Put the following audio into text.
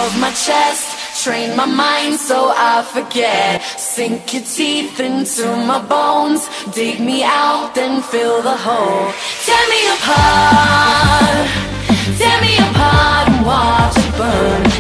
of my chest, train my mind so I forget. Sink your teeth into my bones, dig me out, then fill the hole. Tear me apart and watch it burn.